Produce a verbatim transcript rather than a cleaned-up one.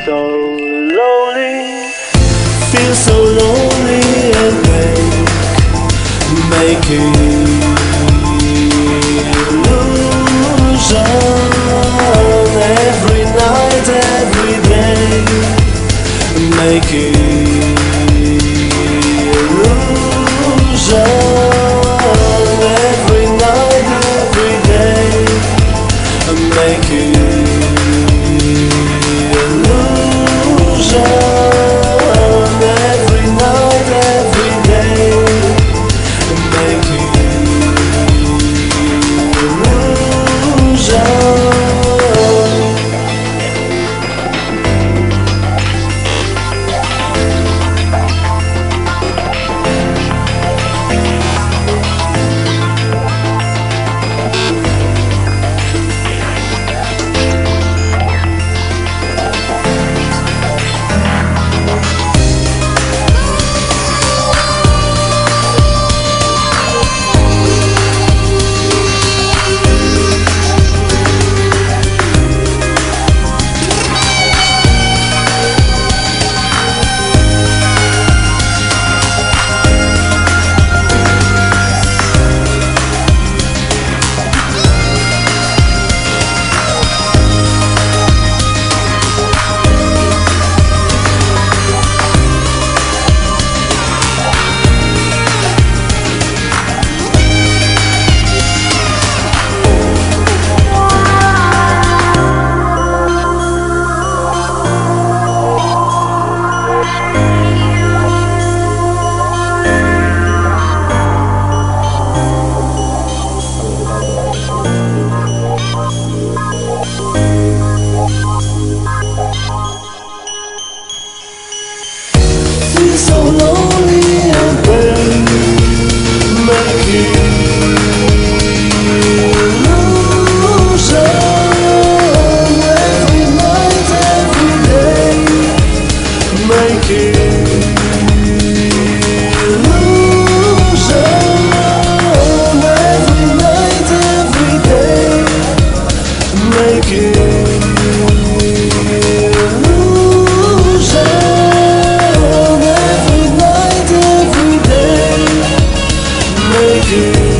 so lonely, feel so lonely and make, making illusion every night, every day, making illusion every night, every day, making so lonely and pain, making illusion every night, every day, making illusion every night, every day, making you